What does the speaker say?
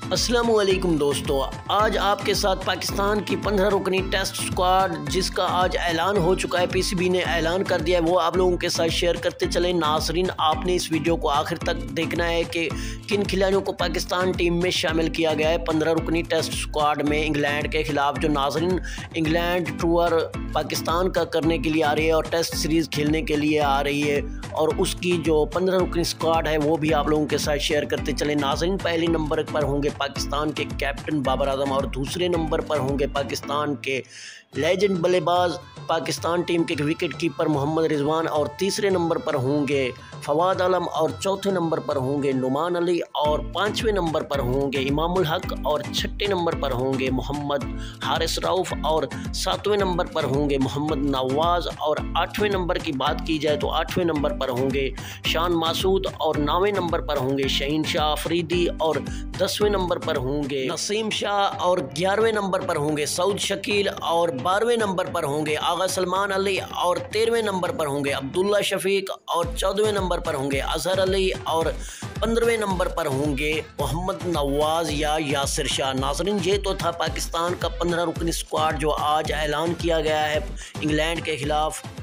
अस्सलामुअलैकुम दोस्तों, आज आपके साथ पाकिस्तान की 15 रुकनी टेस्ट स्क्वाड जिसका आज ऐलान हो चुका है, पीसीबी ने ऐलान कर दिया है, वो आप लोगों के साथ शेयर करते चले। नाजरीन, आपने इस वीडियो को आखिर तक देखना है कि किन खिलाड़ियों को पाकिस्तान टीम में शामिल किया गया है 15 रुकनी टेस्ट स्क्वाड में इंग्लैंड के खिलाफ। जो नाजरीन इंग्लैंड टूर पाकिस्तान का करने के लिए आ रही है और टेस्ट सीरीज़ खेलने के लिए आ रही है, और उसकी जो 15 रुकनी स्क्वाड है वो भी आप लोगों के साथ शेयर करते चले। नाजरीन, पहले नंबर पर होंगे पाकिस्तान के कैप्टन बाबर आजम, और दूसरे नंबर पर होंगे पाकिस्तान के लेजेंड बल्लेबाज पाकिस्तान टीम के विकेट कीपर मोहम्मद रिजवान, और तीसरे नंबर पर होंगे फवाद आलम, और चौथे नंबर पर होंगे नुमान अली, और पाँचवें नंबर पर होंगे इमामुल हक, और छठे नंबर पर होंगे मोहम्मद हारिस रऊफ, और सातवें नंबर पर होंगे मोहम्मद नवाज, और आठवें नंबर की बात की जाए तो आठवें नंबर पर होंगे शान मासूद, और नौवें नंबर पर होंगे शहीन शाह अफरीदी, और 10वें नंबर पर होंगे नसीम शाह, और 11वें नंबर पर होंगे सऊद शकील, और 12वें नंबर पर होंगे आगा सलमान अली, और 13वें नंबर पर होंगे अब्दुल्ला शफीक, और 14वें नंबर पर होंगे अजहर अली, और 15वें नंबर पर होंगे मोहम्मद नवाज या यासिर शाह। नाज़रीन, ये तो था पाकिस्तान का 15 रुकनी स्क्वाड जो आज ऐलान किया गया है इंग्लैंड के खिलाफ